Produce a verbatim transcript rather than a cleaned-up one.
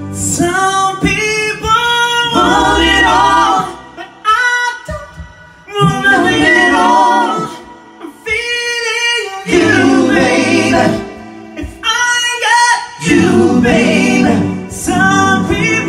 Some people want it all, but I don't want it all. I'm feeling you, baby. If I got you, baby. Some people